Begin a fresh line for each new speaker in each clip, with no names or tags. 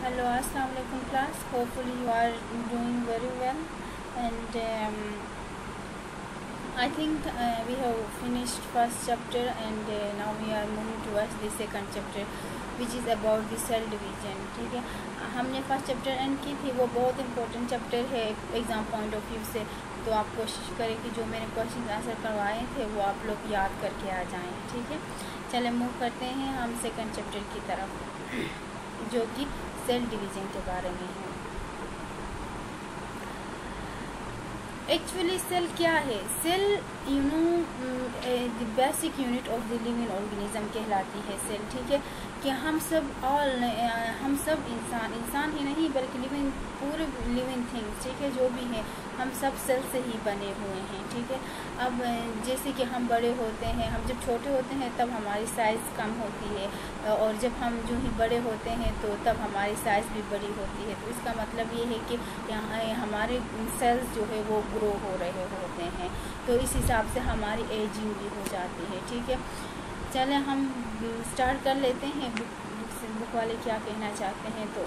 Hello, Assalamu alaikum class. Hopefully you are doing very well. And I think we have finished first chapter, and now we are moving towards the second chapter, which is about the cell division. ठीक है, हमने first chapter and की थी, वो बहुत important chapter है exam point of view से। तो आप कोशिश करें कि जो मैंने क्वेश्चन आंसर करवाए थे वो आप लोग याद करके आ जाएं। ठीक है, चले मूव करते हैं हम सेकंड चैप्टर की तरफ, जो कि सेल डिवीज़न के बारे में है। एक्चुअली सेल क्या है? Cell the basic unit of the living organism कहलाती है सेल। ठीक है, कि हम सब इंसान ही नहीं बल्कि पूरे लिविंग थिंग्स, ठीक है, जो भी हैं हम सब सेल से ही बने हुए हैं। ठीक है, अब जैसे कि हम बड़े होते हैं, हम जब छोटे होते हैं तब हमारी साइज़ कम होती है, और जब हम जो ही बड़े होते हैं तो तब हमारी साइज़ भी बड़ी होती है। तो इसका मतलब ये है कि यहाँ हमारे सेल्स जो है वो ग्रो हो रहे होते हैं, तो इस हिसाब से हमारी एजिंग भी हो जाती है। ठीक है, चले हम स्टार्ट कर लेते हैं बुक वाले क्या कहना चाहते हैं। तो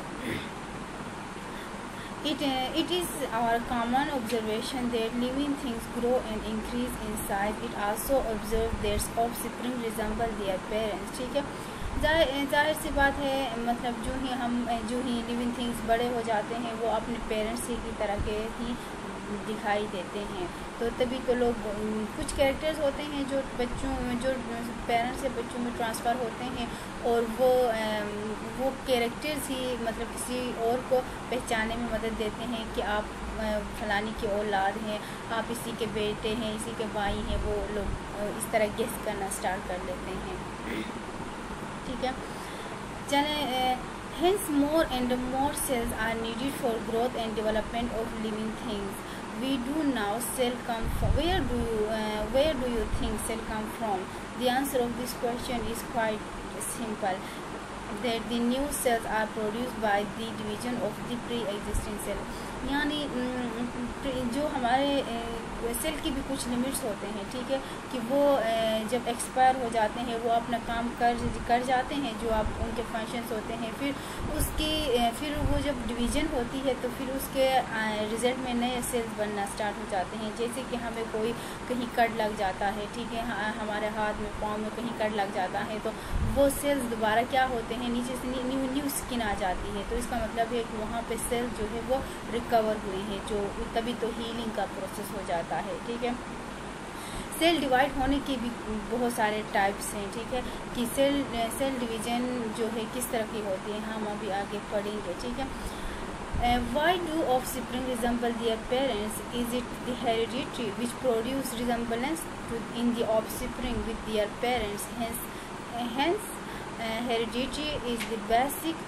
It is our common observation that living things grow and increase in size. It also observed their offspring resemble their parents. ठीक है, जाहिर सी बात है, मतलब जो ही लिविंग थिंग्स बड़े हो जाते हैं वो अपने पेरेंट्स की तरह के ही दिखाई देते हैं। तो तभी तो लोग कुछ कैरेक्टर्स होते हैं जो पेरेंट्स से बच्चों में ट्रांसफ़र होते हैं, और वो कैरेक्टर्स ही मतलब किसी और को पहचानने में मदद देते हैं कि आप फलानी की औलाद हैं, आप इसी के बेटे हैं, इसी के भाई हैं। वो लोग इस तरह गेस करना स्टार्ट कर लेते हैं। ठीक है, चलें, hence more and more cells are needed for growth and development of living things. We do now cell come from where do you think cell come from? The answer of this question is quite simple, that the new cells are produced by the division of the pre-existing cell. यानी जो हमारे cell की भी कुछ limits होते हैं। ठीक है, कि वो जब एक्सपायर हो जाते हैं वो अपना काम कर जाते हैं, जो आप उनके फंक्शंस होते हैं, फिर वो जब डिवीज़न होती है तो फिर उसके रिज़ल्ट में नए सेल्स बनना स्टार्ट हो जाते हैं। जैसे कि हमें कोई कहीं कट लग जाता है, ठीक है, हमारे हाथ में पाँव में कहीं कट लग जाता है, तो वो सेल्स दोबारा क्या होते हैं, नीचे से न्यू स्किन आ जाती है। तो इसका मतलब है कि वहाँ पे सेल जो है वो रिकवर हुई है, जो तभी तो हीलिंग का प्रोसेस हो जाता है। ठीक है, सेल डिवाइड होने के भी बहुत सारे टाइप्स हैं। ठीक है, कि सेल डिवीज़न जो है किस तरह की होती है हम अभी आगे पढ़ेंगे। ठीक है, why do offspring resemble their parents? Is it the heredity which produce resemblance in the offspring with their parents? Hence heredity is the basic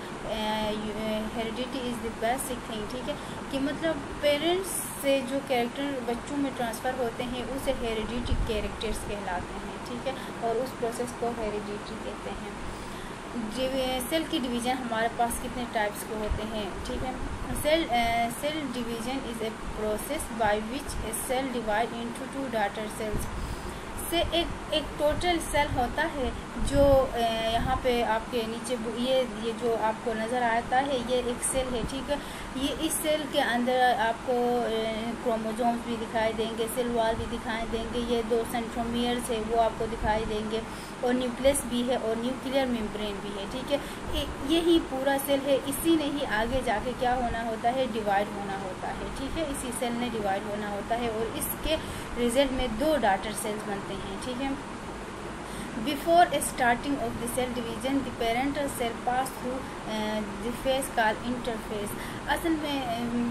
thing. ठीक है, कि मतलब पेरेंट्स से जो कैरेक्टर बच्चों में ट्रांसफ़र होते हैं उसे हेरिडिटी कैरेक्टर्स कहलाते हैं। ठीक है, और उस प्रोसेस को हेरिडिटी कहते हैं। सेल की डिवीज़न हमारे पास कितने टाइप्स के होते हैं? ठीक है, cell division is a process by which a cell divide into two daughter cells. से एक टोटल सेल होता है जो यहाँ पे आपके नीचे ये जो आपको नज़र आता है ये एक सेल है। ठीक है, ये इस सेल के अंदर आपको क्रोमोसोम्स भी दिखाई देंगे, सेल वॉल भी दिखाई देंगे, ये 2 सेंट्रोमियर्स है वो आपको दिखाई देंगे, और न्यूक्लियस भी है और न्यूक्लियर मेम्ब्रेन भी है। ठीक है, यही पूरा सेल है, इसी ने ही आगे जाके क्या होना होता है, डिवाइड होना होता है। ठीक है, इसी सेल ने डिवाइड होना होता है, और इसके रिजल्ट में 2 डॉटर सेल्स बनते हैं। ठीक है, before starting of the cell division the parental cell pass through the phase called interphase. असल में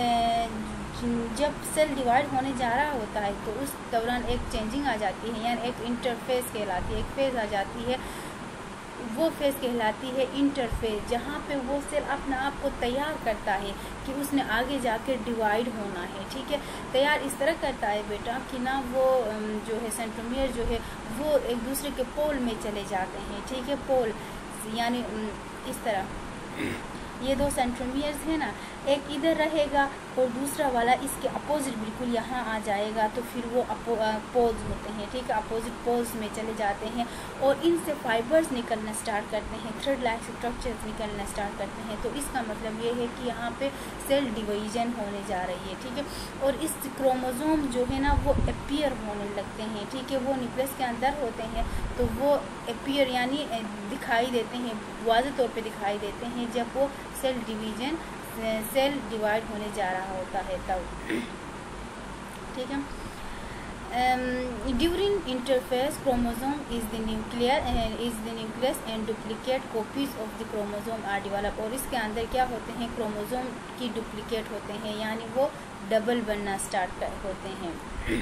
जब सेल डिवाइड होने जा रहा होता है तो उस दौरान एक चेंजिंग आ जाती है, यानी एक इंटरफेस कहलाती है, एक फेज आ जाती है, वो फेज कहलाती है इंटरफेज, जहाँ पे वो सेल अपना आप को तैयार करता है कि उसने आगे जाकर डिवाइड होना है। ठीक है, तैयार इस तरह करता है बेटा कि ना वो जो है सेंट्रोमियर जो है वो एक दूसरे के पोल में चले जाते हैं। ठीक है, पोल यानी इस तरह ये 2 सेंट्रोमियर्स हैं ना, एक इधर रहेगा और दूसरा वाला इसके अपोजिट बिल्कुल यहाँ आ जाएगा, तो फिर वो पोल्स होते हैं, ठीक है, अपोजिट पोल्स में चले जाते हैं और इनसे फाइबर्स निकलना स्टार्ट करते हैं, थ्रेड लाइक स्ट्रक्चर्स निकलना स्टार्ट करते हैं। तो इसका मतलब ये है कि यहाँ पे सेल डिवीजन होने जा रही है, ठीक है। और इस क्रोमोसोम जो है ना वो अपीयर होने लगते हैं, ठीक है, वो न्यूक्लियस के अंदर होते हैं तो वो अपीयर यानी दिखाई देते हैं, वाज़ेह तौर पे दिखाई देते हैं जब वो सेल डिवाइड होने जा रहा होता है तब, ठीक है। During interphase chromosome is the nucleus and duplicate copies of the chromosome are develop. और इसके अंदर क्या होते हैं, क्रोमोसोम की डुप्लीकेट होते हैं यानी वो डबल बनना स्टार्ट होते हैं।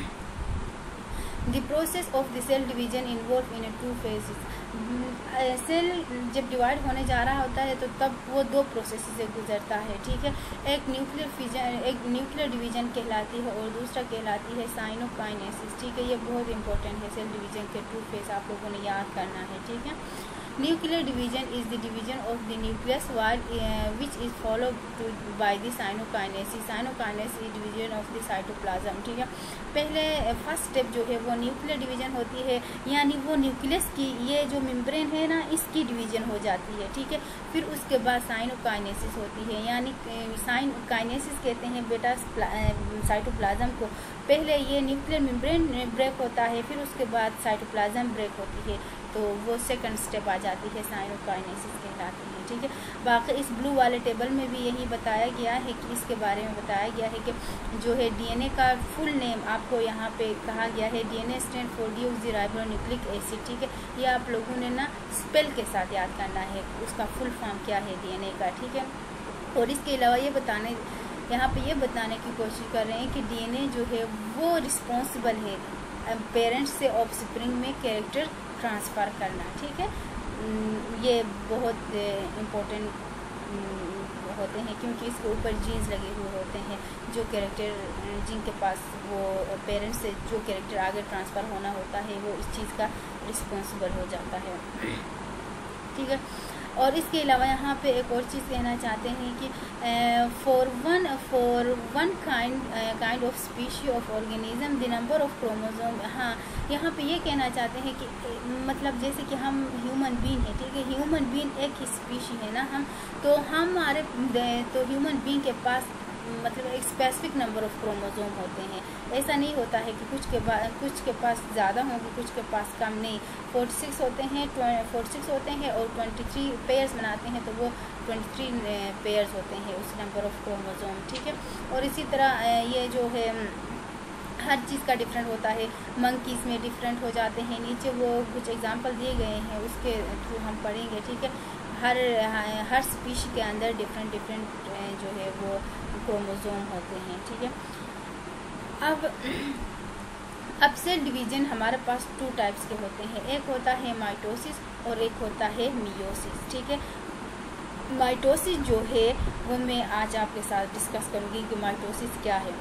The process of the cell division involve in 2 phases। सेल जब डिवाइड होने जा रहा होता है तो तब वो 2 प्रोसेस से गुजरता है, ठीक है। एक न्यूक्लियर डिवीजन कहलाती है और दूसरा कहलाती है साइनोकाइनेसिस, ठीक है। ये बहुत इंपॉर्टेंट है, सेल डिवीजन के 2 फेज आप लोगों ने याद करना है, ठीक है। Nuclear division is the division of the nucleus which is followed by the cytokinesis. Cytokinesis division of the cytoplasm, ठीक है। पहले फर्स्ट स्टेप जो है वो न्यूक्लियर डिवीजन होती है, यानी वो न्यूक्लियस की ये जो मेम्ब्रेन है ना इसकी डिवीजन हो जाती है, ठीक है। फिर उसके बाद साइनोकाइनेसिस होती है, यानी साइनोकाइनेसिस कहते हैं बेटा साइटोप्लाज्म को। पहले ये न्यूक्लियर मेम्ब्रेन ब्रेक होता है, फिर उसके बाद साइटोप्लाज्म ब्रेक होती है, तो वो सेकंड स्टेप आ जाती है, साइनोकाइनेसिस कहलाती है, ठीक है। बाकी इस ब्लू वाले टेबल में भी यही बताया गया है कि इसके बारे में बताया गया है कि जो है डीएनए का फुल नेम आपको यहाँ पे कहा गया है, DNA stand for deoxyribonucleic acid, ठीक है। ये आप लोगों ने ना स्पेल के साथ याद करना है, उसका फुल फॉर्म क्या है डीएनए का, ठीक है। और इसके अलावा यहाँ पे ये बताने की कोशिश कर रहे हैं कि डीएनए जो है वो रिस्पॉन्सिबल है पेरेंट्स से ऑफस्प्रिंग में कैरेक्टर ट्रांसफ़र करना, ठीक है। ये बहुत इम्पोर्टेंट होते हैं क्योंकि इसके ऊपर जीन्स लगे हुए होते हैं, जो कैरेक्टर जिनके पास वो पेरेंट्स से जो कैरेक्टर आगे ट्रांसफ़र होना होता है वो इस चीज़ का रिस्पॉन्सिबल हो जाता है, ठीक है। और इसके अलावा यहाँ पे एक और चीज़ कहना चाहते हैं कि for one kind of species of organism the number of chromosome. हाँ, यहाँ पे ये कहना चाहते हैं कि मतलब जैसे कि हम ह्यूमन बीइंग है, ठीक है, ह्यूमन बीइंग एक ही स्पीशी है ना हम, तो हमारे तो ह्यूमन बीइंग के पास मतलब एक स्पेसिफिक नंबर ऑफ क्रोमोसोम होते हैं। ऐसा नहीं होता है कि कुछ के पास ज़्यादा होंगे, कुछ के पास कम, नहीं। 46 होते हैं और 23 पेयर्स बनाते हैं, तो वो 23 पेयर्स होते हैं उस नंबर ऑफ क्रोमोसोम, ठीक है। और इसी तरह ये जो है हर चीज़ का डिफरेंट होता है, मंकीज़ में डिफरेंट हो जाते हैं, नीचे वो कुछ एग्जांपल दिए गए हैं उसके थ्रू हम पढ़ेंगे, ठीक है। हर स्पीशी के अंदर डिफरेंट जो है वो क्रोमोसोम होते हैं, ठीक है। अब सेल डिवीजन हमारे पास 2 टाइप्स के होते हैं, एक होता है माइटोसिस और एक होता है मियोसिस, ठीक है। माइटोसिस जो है वो मैं आज आपके साथ डिस्कस करूँगी कि माइटोसिस क्या है।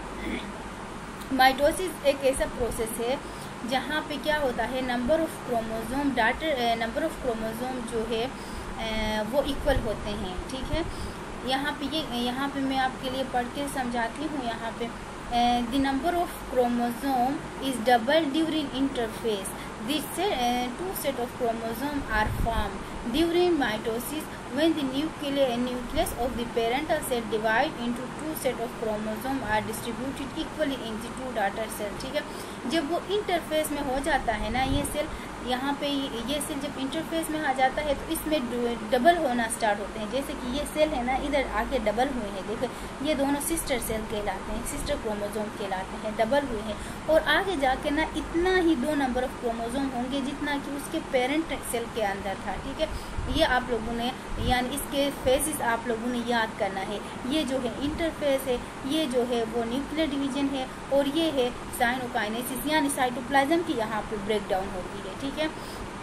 माइटोसिस एक ऐसा प्रोसेस है जहाँ पे क्या होता है, नंबर ऑफ क्रोमोसोम जो है वो इक्वल होते हैं, ठीक है। यहाँ पे मैं आपके लिए पढ़ के समझाती हूँ। यहाँ पे the number of chromosome is double during interphase. These 2 set of chromosomes are formed during mitosis when the nucleus of the parental cell divide into 2 set of chromosomes are distributed equally in the 2 daughter cells, ठीक है। जब वो interface में हो जाता है ना ये सेल, यहाँ पे ये सेल जब इंटरफेस में आ जाता है तो इसमें डबल होना स्टार्ट होते हैं। जैसे कि ये सेल है ना इधर आके डबल हुए हैं, देखो ये दोनों सिस्टर सेल कहलाते हैं, सिस्टर क्रोमोसोम कहलाते हैं, डबल हुए हैं। और आगे जाके ना इतना ही 2 नंबर ऑफ क्रोमोसोम होंगे जितना कि उसके पेरेंट सेल के अंदर था, ठीक है। ये आप लोगों ने यानी इसके फेजेस आप लोगों ने याद करना है। ये जो है इंटरफेस है, ये जो है वो न्यूक्लियर डिवीजन है और ये है साइनोकाइनेसिस यानी साइटोप्लाज्म की यहाँ पे ब्रेक डाउन होती है, ठीक है।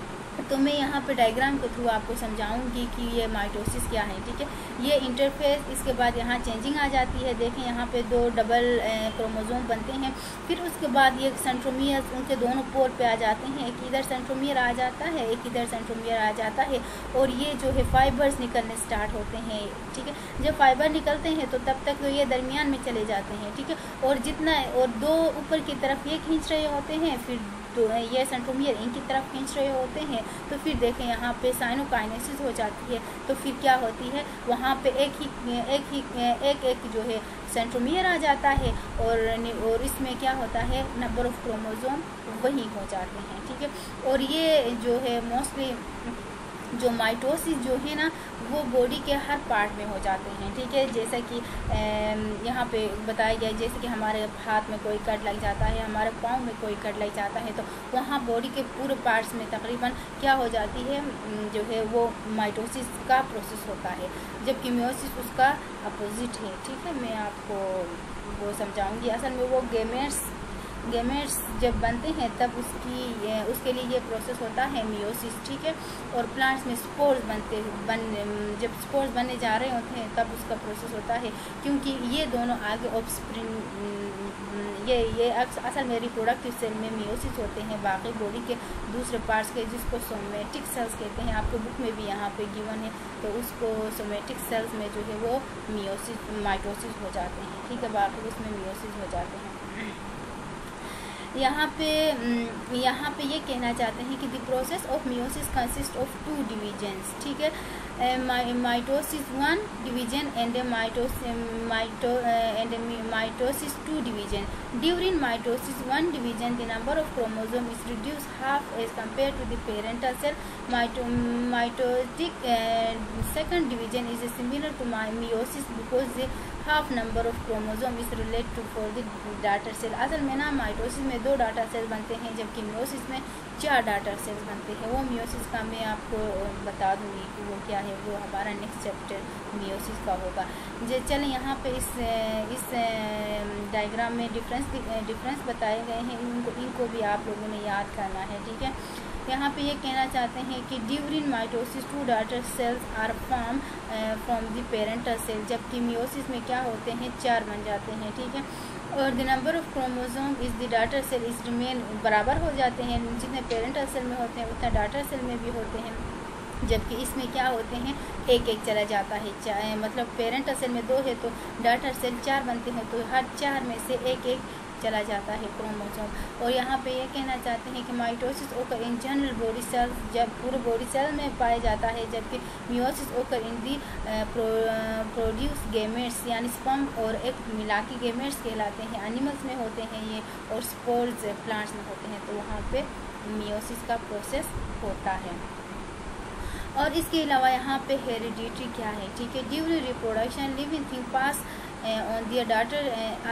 तो मैं यहाँ पे डायग्राम के थ्रू आपको समझाऊंगी कि ये माइटोसिस क्या है, ठीक है। ये इंटरफेस, इसके बाद यहाँ चेंजिंग आ जाती है। देखें यहाँ पे 2 डबल क्रोमोसोम बनते हैं, फिर उसके बाद ये सेंट्रोमियर उनके दोनों पोल पे आ जाते हैं। एक इधर सेंट्रोमियर आ जाता है, एक इधर सेंट्रोमियर आ जाता है, और ये जो है फाइबर्स निकलने स्टार्ट होते हैं, ठीक है। जब फाइबर निकलते हैं तो तब तक तो ये दरमियान में चले जाते हैं, ठीक है। और जितना और 2 ऊपर की तरफ ये खींच रहे होते हैं, फिर तो ये सेंट्रोमियर इनकी तरफ खींच रहे होते हैं। तो फिर देखें यहाँ पे साइनोकाइनेसिस हो जाती है। तो फिर क्या होती है, वहाँ पे एक जो है सेंट्रोमियर आ जाता है, और इसमें क्या होता है, नंबर ऑफ क्रोमोसोम वही हो जाते हैं, ठीक है। और ये जो है मोस्टली जो माइटोसिस जो है ना, वो बॉडी के हर पार्ट में हो जाते हैं, ठीक है। जैसा कि यहाँ पे बताया गया, जैसे कि हमारे हाथ में कोई कट लग जाता है, हमारे पाँव में कोई कट लग जाता है, तो वहाँ बॉडी के पूरे पार्ट्स में तकरीबन क्या हो जाती है, जो है वो माइटोसिस का प्रोसेस होता है, जबकि मियोसिस उसका अपोजिट है, ठीक है। मैं आपको वो समझाऊँगी। असल में वो गेमेट्स जब बनते हैं तब उसके लिए ये प्रोसेस होता है मियोसिस, ठीक है। और प्लांट्स में स्पोर्स जब स्पोर्स बनने जा रहे होते हैं तब उसका प्रोसेस होता है, क्योंकि ये दोनों आगे ऑफस्प्रिंग ये असल में रिप्रोडक्टिव सेल में मियोसिस होते हैं, बाकी बॉडी के दूसरे पार्ट्स के, जिसको सोमेटिक सेल्स कहते हैं। आपको बुक में भी यहाँ पे गिवन है, तो उसको सोमेटिक सेल्स में जो है वो माइटोसिस हो जाते हैं, ठीक है। बाकी उसमें मियोसिस हो जाते हैं। यहाँ पे ये कहना चाहते हैं कि the process of meiosis consist of 2 divisions, ठीक है। Mitosis 1 division and mitosis 2 division. During mitosis 1 division the number of chromosome is reduce half as compare to the parental cell. Mitotic second division is similar to meiosis because the half number of chromosome is related to for the daughter cell। असल में ना mitosis में 2 daughter cell बनते हैं, जबकि meiosis में 4 daughter sales बनते हैं। वो मियोसिस का मैं आपको बता दूंगी कि वो क्या है, वो हमारा नेक्स्ट चैप्टर मियोसिस का होगा। चलें यहाँ पे इस डायग्राम में डिफरेंस बताए गए हैं, इनको भी आप लोगों ने याद करना है, ठीक है। यहाँ पे ये कहना चाहते हैं कि during mitosis 2 daughter cells are form from the parental cell, जबकि मियोसिस में क्या होते हैं, 4 बन जाते हैं, ठीक है। और the number of chromosome is the daughter cell is remain बराबर हो जाते हैं, जितने पेरेंटल सेल में होते हैं उतना डाटर सेल में भी होते हैं, जबकि इसमें क्या होते हैं, एक चला जाता है। मतलब पेरेंटल सेल में 2 है तो डाटर सेल 4 बनते हैं, तो हर 4 में से एक चला जाता है क्रोमोसोम। और यहाँ पे ये कहना चाहते हैं कि माइटोसिस ओकर इन जनरल बॉडी सेल, जब पूरे बॉडी सेल में पाया जाता है, जबकि meiosis occur in the produce gametes, यानी स्पर्म और एक मिला के गेमेट्स कहलाते हैं। एनिमल्स में होते हैं ये, और स्पोर्स प्लांट्स में होते हैं, तो वहाँ पे मियोसिस का प्रोसेस होता है। और इसके अलावा यहाँ पे हेरिडिटी क्या है, ठीक है। During reproduction living thing pass on their daughter,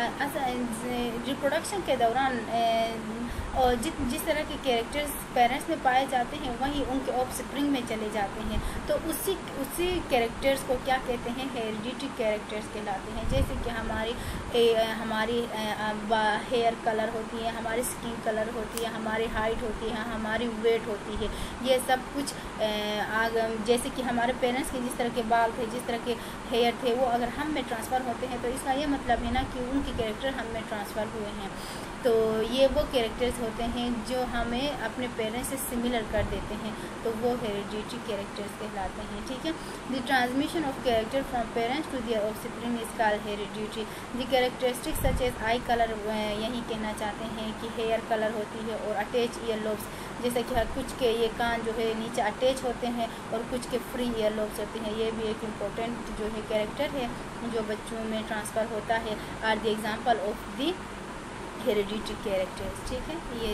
reproduction के दौरान और जिस तरह के कैरेक्टर्स पेरेंट्स में पाए जाते हैं वही उनके ऑफस्प्रिंग में चले जाते हैं, तो उसी कैरेक्टर्स को क्या कहते हैं, हेरिडिटी कैरेक्टर्स कहलाते हैं। जैसे कि हमारी हेयर कलर होती है, हमारी स्किन कलर होती है, हमारी हाइट होती है, हमारी वेट होती है, ये सब कुछ जैसे कि हमारे पेरेंट्स के जिस तरह के बाल थे, जिस तरह के हेयर थे, वो अगर हम में ट्रांसफ़र होते हैं तो इसका ये मतलब है ना कि उनके कैरेक्टर हम में ट्रांसफ़र हुए हैं। तो ये वो कैरेक्टर्स होते हैं जो हमें अपने पेरेंट्स से सिमिलर कर देते हैं, तो वो हेरिडिटरी कैरेक्टर्स कहलाते हैं, ठीक है। The transmission of character from parents to their offspring is called hereditary. The characteristics such as eye colour, यही कहना चाहते हैं कि हेयर कलर होती है, और अटैच ईयर लोब्स, जैसे कि कुछ के ये कान जो है नीचे अटैच होते हैं और कुछ के फ्री ईयर लोब्स होते हैं। ये भी एक इम्पोर्टेंट जो है कैरेक्टर है जो बच्चों में ट्रांसफ़र होता है। Are the example of the hereditary characters, ठीक है।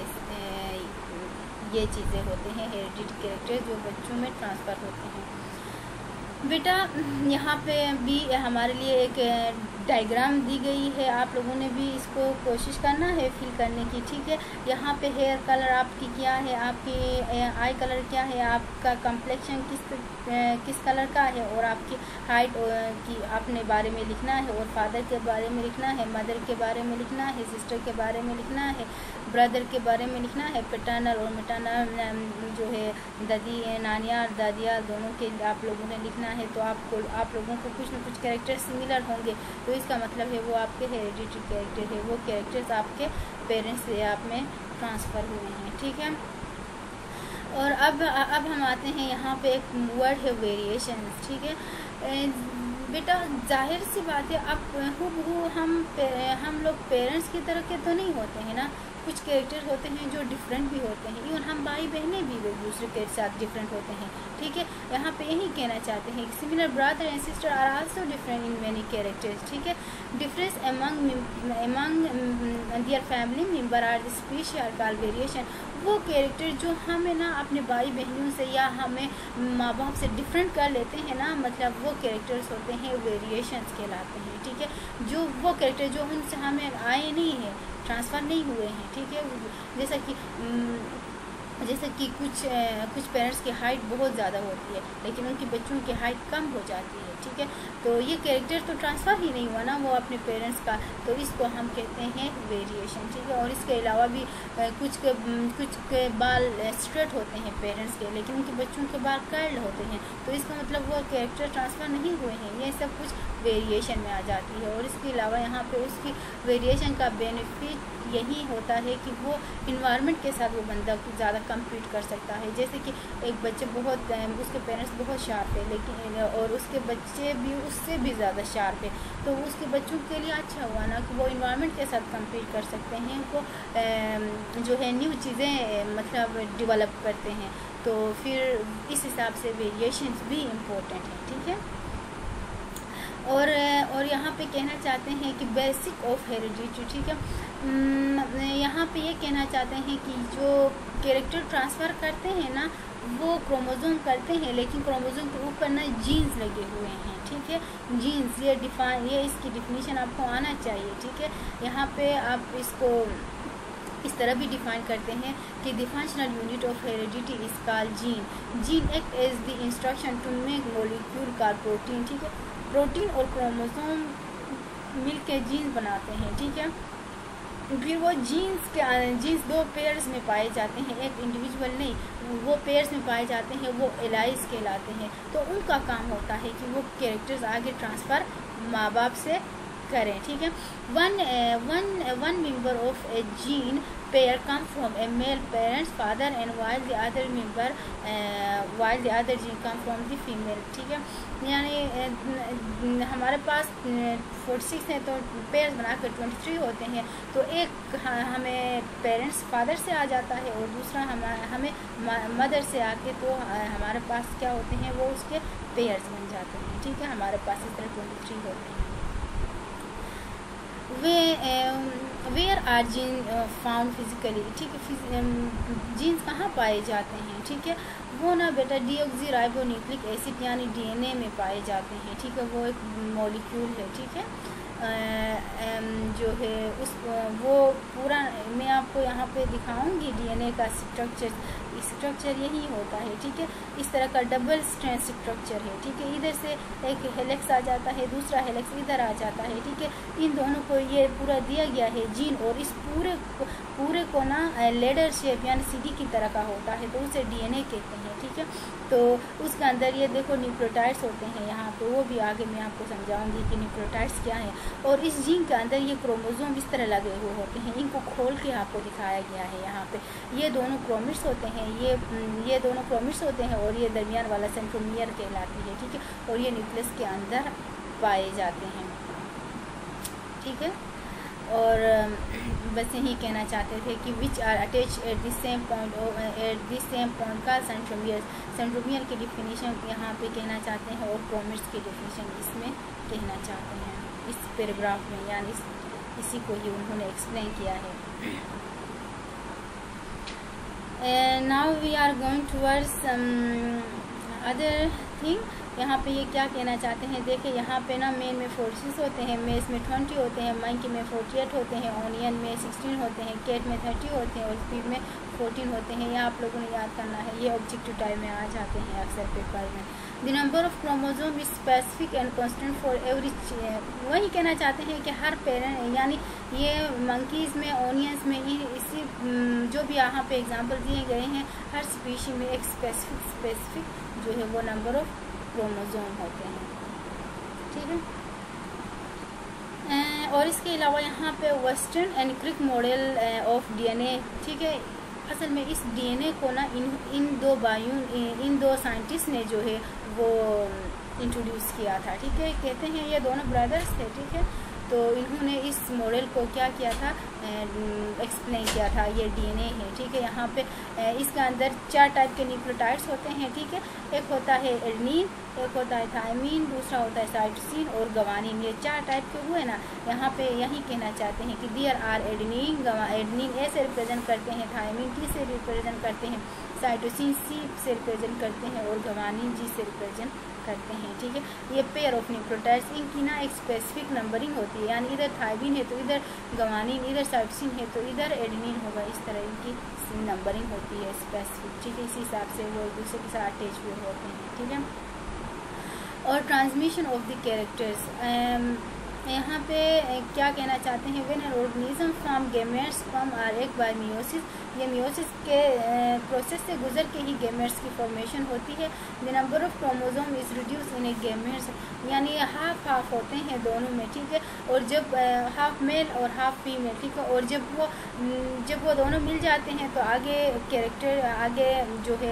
ये चीज़ें होते हैं हेरिडिटरी कैरेक्टर्स जो बच्चों में ट्रांसफ़र होते हैं। बेटा यहाँ पे भी हमारे लिए एक डायग्राम दी गई है, आप लोगों ने भी इसको कोशिश करना है फिल करने की, ठीक है। यहाँ पे हेयर कलर आपकी क्या है, आपकी आई कलर क्या है, आपका कम्प्लेक्शन किस कलर का है, और आपकी हाइट की अपने बारे में लिखना है, और फादर के बारे में लिखना है, मदर के बारे में लिखना है, सिस्टर के बारे में लिखना है, ब्रदर के बारे में लिखना है, पैटर्नल और मैटर्नल जो है दादी नानिया और दादिया दोनों के आप लोगों ने लिखना है। तो आप लोगों को कुछ न कुछ कैरेक्टर सिमिलर होंगे, तो इसका मतलब है वो आपके हेरिडिटरी कैरेक्टर है, वो कैरेक्टर्स आपके पेरेंट्स से आप में ट्रांसफ़र हुए हैं, ठीक है। और अब हम आते हैं यहाँ पे एक वर्ड है वेरिएशन, ठीक है। बेटा जाहिर सी बात है, अब हूबहू हम लोग पेरेंट्स की तरह के तो नहीं होते हैं ना, कुछ कैरेक्टर होते हैं जो डिफरेंट भी होते हैं, इवन हम भाई बहनें भी एक दूसरे के साथ डिफरेंट होते हैं, ठीक है। यहाँ पे यही कहना चाहते हैं similar brother and sister are also different in many characters, ठीक है। Difference among their family member are the species are called variation. वो कैरेक्टर जो हमें ना अपने भाई बहनों से या हमें माँ बाप से डिफरेंट कर लेते हैं ना, मतलब वो कैरेक्टर्स होते हैं वेरिएशंस कहलाते हैं, ठीक है। जो वो कैरेक्टर जो उनसे हमें आए नहीं है, ट्रांसफ़र नहीं हुए हैं, ठीक है। जैसे कि कुछ पेरेंट्स की हाइट बहुत ज़्यादा होती है लेकिन उनकी बच्चों की हाइट कम हो जाती है, ठीक है। तो ये कैरेक्टर तो ट्रांसफ़र ही नहीं हुआ ना वो अपने पेरेंट्स का, तो इसको हम कहते हैं वेरिएशन, ठीक है। और इसके अलावा भी कुछ के बाल स्ट्रेट होते हैं पेरेंट्स के, लेकिन उनके बच्चों के बाल कर्ल होते हैं, तो इसका मतलब वो कैरेक्टर ट्रांसफ़र नहीं हुए हैं, ये सब कुछ वेरिएशन में आ जाती है। और इसके अलावा यहाँ पे उसकी वेरिएशन का बेनिफिट यही होता है कि वो इन्वायरमेंट के साथ वो बंदा ज़्यादा कम्पीट कर सकता है। जैसे कि एक बच्चे उसके पेरेंट्स बहुत शार्प है लेकिन और उसके बच्चे भी उससे भी ज़्यादा शार्प है, तो उसके बच्चों के लिए अच्छा हुआ ना कि वो इन्वायरमेंट के साथ कम्पीट कर सकते हैं, उनको जो है न्यू चीज़ें मतलब डेवलप करते हैं, तो फिर इस हिसाब से वेरिएशंस भी इम्पोर्टेंट हैं, ठीक है। और यहाँ पे कहना चाहते हैं कि बेसिक ऑफ हेरिडिटी, ठीक है। यहाँ पे ये कहना चाहते हैं कि जो कैरेक्टर ट्रांसफ़र करते हैं ना वो क्रोमोसोम करते हैं, लेकिन क्रोमोसोम के ऊपर ना जीन्स लगे हुए हैं, ठीक है। जीन्स ये इसकी डिफिनीशन आपको आना चाहिए, ठीक है। यहाँ पे आप इसको इस तरह भी डिफाइन करते हैं कि the functional unit of heredity is called gene. Gene act as the instruction to make molecule called protein, ठीक है। प्रोटीन और क्रोमोसोम मिलकर जीन्स बनाते हैं, ठीक है। फिर वो जीन्स दो पेयर्स में पाए जाते हैं, एक इंडिविजुअल नहीं, वो पेयर्स में पाए जाते हैं, वो एलाइज कहलाते हैं। तो उनका काम होता है कि वो कैरेक्टर्स आगे ट्रांसफ़र माँ बाप से करें, ठीक है। One member of a gene pair come from a male parents father and while the other gene come from the female, ठीक है। यानी हमारे पास 46 हैं तो पेयर्स बनाकर 23 होते हैं, तो एक हमें पेरेंट्स फादर से आ जाता है और दूसरा हमें मदर से आके, तो हमारे पास क्या होते हैं वो उसके पेयर्स बन जाते हैं, ठीक है। हमारे पास इस तरह 23 होते हैं। Where are gene found physically, ठीक है। जीन्स कहाँ पाए जाते हैं, ठीक है। वो ना बेटा डीऑक्सी राइबोन्यूक्लिक एसिड यानी डीएनए में पाए जाते हैं, ठीक है। वो एक मॉलिक्यूल है, ठीक है। जो है वो पूरा मैं आपको यहाँ पे दिखाऊंगी डीएनए का स्ट्रक्चर यही होता है, ठीक है। इस तरह का डबल स्ट्रैंड स्ट्रक्चर है, ठीक है। इधर से एक हेलिक्स आ जाता है, दूसरा हेलिक्स इधर आ जाता है, ठीक है। इन दोनों को ये पूरा दिया गया है जीन, और इस पूरे को ना लेडर शेप यानी सीढ़ी की तरह का होता है, तो उसे डीएनए कहते हैं, ठीक है। तो उसके अंदर ये देखो न्यूक्लियोटाइड्स होते हैं यहाँ पे, वो भी आगे मैं आपको समझाऊंगी कि न्यूक्लियोटाइड्स क्या है। और इस जीन के अंदर ये क्रोमोसोम इस तरह लगे हुए होते हैं, इनको खोल के आपको दिखाया गया है यहाँ पे। ये दोनों क्रोमेट्स होते हैं, ये दोनों क्रोमेट्स होते हैं, और ये दरमियान वाला सेंट्रोमियर कहलाती है, ठीक है। और ये न्यूक्लियस के अंदर पाए जाते हैं, ठीक है। और बस यही कहना चाहते थे कि which are attach at this same point का सेंट्रोमियर की डिफिनीशन यहाँ पे कहना चाहते हैं, और क्रोमेट्स की डिफिनीशन इसमें कहना चाहते हैं इस पैराग्राफ में, यानी इसी को ही उन्होंने एक्सप्लेन किया है। Now we are going towards other thing, यहाँ पे ये क्या कहना चाहते हैं, देखिए यहाँ पे ना मेन में 46 होते हैं, मेस में 20 होते हैं, मंकी में 48 होते हैं, ऑनियन में 16 होते हैं, कैट में 30 होते हैं और स्पीड में 14 होते हैं। ये आप लोगों ने याद करना है, ये ऑब्जेक्टिव टाइप में आ जाते हैं अक्सर पेपर में। The number of chromosome is specific and constant for every, वही कहना चाहते हैं कि हर पेरेंट यानी ये मंकीज़ में, ऑनियंस में, इसी जो भी यहाँ पे एग्जांपल दिए गए हैं, हर स्पीशी में एक स्पेसिफिक जो है वो नंबर ऑफ क्रोमोसोम होते हैं, ठीक है। और इसके अलावा यहाँ पे Watson and Crick model of DNA, ठीक है। असल में इस डीएनए को ना इन दो साइंटिस्ट ने जो है वो इंट्रोड्यूस किया था, ठीक है। कहते हैं ये दोनों ब्रदर्स थे, ठीक है। तो इन्होंने इस मॉडल को क्या किया था, एक्सप्लेन किया था, ये डीएनए है, ठीक है। यहाँ पे इसके अंदर 4 टाइप के न्यूक्लियोटाइड्स होते हैं, ठीक है। एक होता है एडेनिन, एक होता है थायमिन, दूसरा होता है साइटोसिन और ग्वानिन। ये 4 टाइप के हुए ना, यहाँ पे यही कहना चाहते हैं कि there are adenine, adenine A से रिप्रेजेंट करते हैं, थायमिन टी से रिप्रेजेंट करते हैं, साइटोसिन सी से रिप्रेजेंट करते हैं और ग्वानिन जी से रिप्रेजेंट करते हैं, ठीक है। ये पेयर ऑफ न्यूक्लियोटाइड्स, इनकी ना एक स्पेसिफिक नंबरिंग होती है, यानी इधर थायमिन है तो इधर ग्वानिन, इधर साइटोसिन है तो इधर एडेनिन होगा, इस तरह इनकी नंबरिंग होती है स्पेसिफिक, ठीक है। इसी हिसाब से वो एक दूसरे के साथ अटैच हुए होते हैं, ठीक है। और ट्रांसमिशन ऑफ द कैरेक्टर्स, यहाँ पे क्या कहना चाहते हैं, when an organism from gametes from are एक बाय मियोसिस, ये मियोसिस के प्रोसेस से गुजर के ही गैमेट्स की फॉर्मेशन होती है। The number of chromosome is reduce in a gametes, यानी हाफ होते हैं दोनों में, ठीक है। और जब हाफ मेल और हाफ फीमेल, ठीक है, और जब वो दोनों मिल जाते हैं तो आगे कैरेक्टर, आगे जो है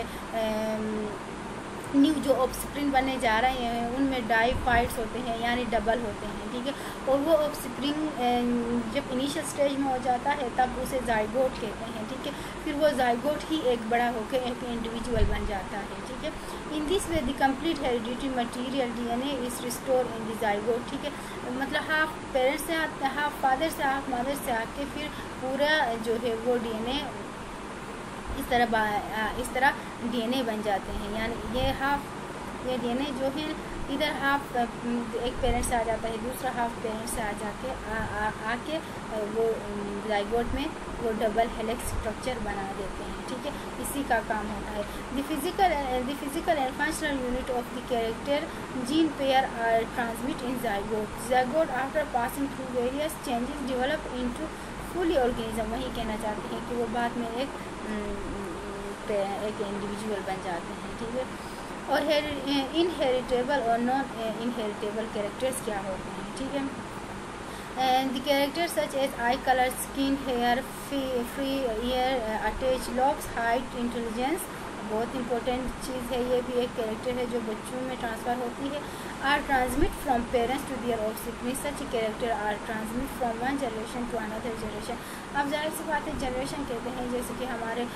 न्यू जो ऑफस्प्रिंग बनने जा रहे हैं उनमें डाइफाइट्स होते हैं, यानी डबल होते हैं, ठीक है। और वो ऑफस्प्रिंग जब इनिशियल स्टेज में हो जाता है तब उसे जाइगोट कहते हैं, ठीक है। फिर वो जाइगोट ही एक बड़ा होकर एक इंडिविजुअल बन जाता है, ठीक है। In this way the complete hereditary material DNA is restore in the zygote, ठीक है। मतलब हाफ पेरेंट्स से आते, हाफ फादर से, हाफ मदर से आके फिर पूरा जो है वो डीएनए इस तरह डीएनए बन जाते हैं, यानी ये डीएनए जो है इधर हाफ एक पेरेंट से आ जाता है, दूसरा हाफ पेरेंट से आके वो जाइगोट में वो डबल हेलिक्स स्ट्रक्चर बना देते हैं, ठीक है। इसी का काम होता है। The physical and functional unit of the character gene pair are transmit in zygote after passing through various changes develop into fully organism, वही कहना चाहते हैं कि वो बाद में एक इंडिविजुअल बन जाते हैं, ठीक है। और इनहेरिटेबल और नॉन इनहेरिटेबल कैरेक्टर्स क्या होते हैं, ठीक है। The characters such as eye colour, skin, hair, free ear, attach locks, height, intelligence, बहुत इंपॉर्टेंट चीज़ है, ये भी एक कैरेक्टर है जो बच्चों में ट्रांसफ़र होती है। Are transmit from parents to their offspring, such character are transmit from one generation to another generation. अब जाहिर सी बात है जनरेशन कहते हैं, जैसे कि हमारे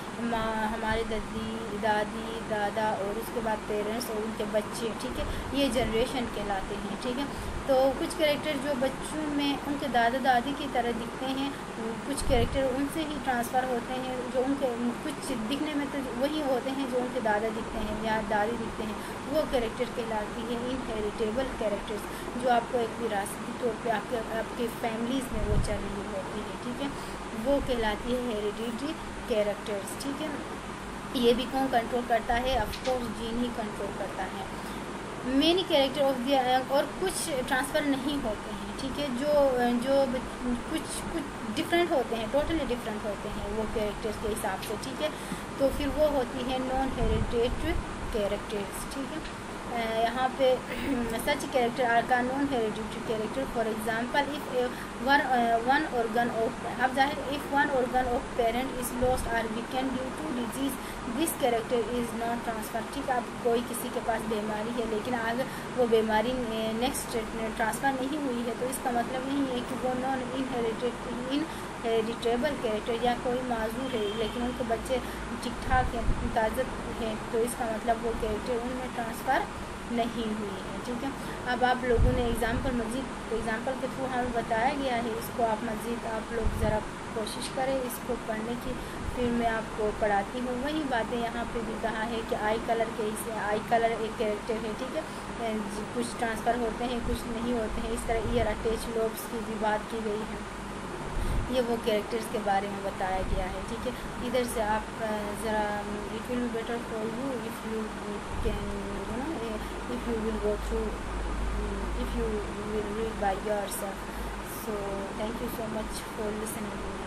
दादी, दादा और उसके बाद पेरेंट्स और उनके बच्चे, ठीक है, ये जनरेशन कहलाते हैं, ठीक है। तो कुछ कैरेक्टर जो बच्चों में उनके दादा दादी की तरह दिखते हैं, कुछ कैरेक्टर उनसे ही ट्रांसफ़र होते हैं, जो उनके कुछ दिखने में तो वही होते हैं जो उनके दादा दिखते हैं या दादी दिखते हैं, वो कैरेक्टर कहलाती है इनहेरिटेबल कैरेक्टर्स, जो आपको एक विरासती तौर पे आपके फैमिलीज़ में वो चल रही होती है, ठीक है, वो कहलाती है हेरिडिटरी कैरेक्टर्स, ठीक है। ये भी कौन कंट्रोल करता है, ऑफकोर्स जीन ही कंट्रोल करता है। मेनी कैरेक्टर ऑफ द, और कुछ ट्रांसफ़र नहीं होते हैं, ठीक है, जो कुछ डिफरेंट होते हैं, टोटली डिफरेंट होते हैं वो कैरेक्टर्स के हिसाब से, ठीक है। तो फिर वो होती है नॉन हेरिडिटरी कैरेक्टर्स, ठीक है। यहाँ पे सच कैरेक्टर आर का non hereditary character, for example if one organ of, अब जाहिर if one organ of parent is lost or weakened due to disease, this character is not transfer, ठीक है। अब कोई किसी के पास बीमारी है लेकिन अगर वो बीमारी नेक्स्ट ट्रांसफ़र नहीं हुई है तो इसका मतलब नहीं है कि वो नॉन इनहेरिटेबल कैरेक्टर या कोई माजूर है लेकिन उनके बच्चे ठीक ठाक हैं, ताज़त हैं, तो इसका मतलब वो कैरेक्टर उनमें ट्रांसफ़र नहीं हुई है। ठीक है, अब आप लोगों ने एग्ज़ाम्पल के थ्रू हमें बताया गया है, इसको आप मज़ीद आप लोग ज़रा कोशिश करें इसको पढ़ने की, फिर मैं आपको पढ़ाती हूँ। वही बातें यहाँ पे भी कहा है कि आई कलर के इसे आई कलर एक कैरेक्टर है। ठीक है, कुछ ट्रांसफ़र होते हैं कुछ नहीं होते हैं। इस तरह ईयर अटैच लोब्स की भी बात की गई है, ये वो कैरेक्टर्स के बारे में बताया गया है। ठीक है, इधर से आप ज़रा it will be better for you if you can if you will go through if you will read by yourself. So thank you so much for listening.